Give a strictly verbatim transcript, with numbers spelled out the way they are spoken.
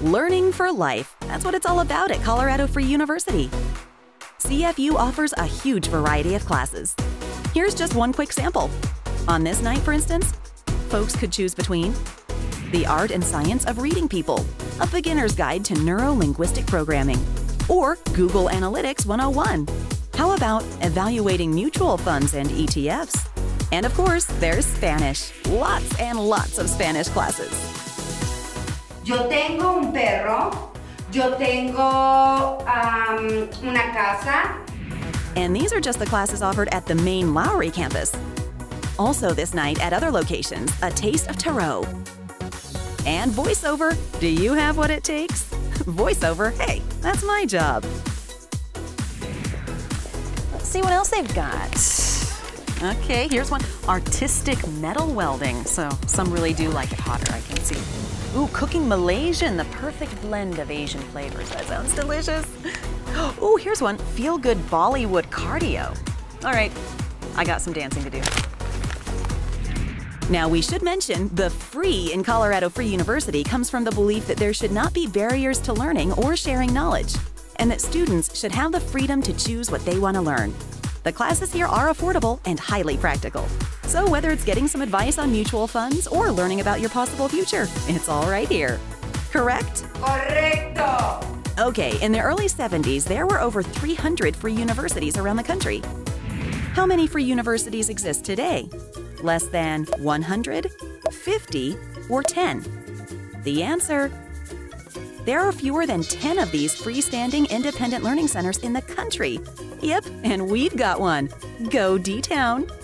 Learning for life. That's what it's all about at Colorado Free University. C F U offers a huge variety of classes. Here's just one quick sample. On this night, for instance, folks could choose between the art and science of reading people, a beginner's guide to neuro-linguistic programming, or Google Analytics one oh one. How about evaluating mutual funds and E T Fs? And of course, there's Spanish. Lots and lots of Spanish classes. Yo tengo un perro. Yo tengo um, una casa. And these are just the classes offered at the main Lowry campus. Also this night at other locations, a taste of tarot. And voiceover. Do you have what it takes? Voiceover, hey, that's my job. Let's see what else they've got. Okay, here's one. Artistic metal welding. So some really do like it hotter, I can see. Ooh, cooking Malaysian, the perfect blend of Asian flavors. That sounds delicious. Ooh, here's one. Feel good Bollywood cardio. All right, I got some dancing to do. Now, we should mention the free in Colorado Free University comes from the belief that there should not be barriers to learning or sharing knowledge, and that students should have the freedom to choose what they want to learn. The classes here are affordable and highly practical. So whether it's getting some advice on mutual funds or learning about your possible future, it's all right here. Correct? Correcto. Okay, in the early seventies, there were over three hundred free universities around the country. How many free universities exist today? Less than one hundred, fifty, or ten? The answer: there are fewer than ten of these freestanding independent learning centers in the country. Yep, and we've got one. Go Dtown!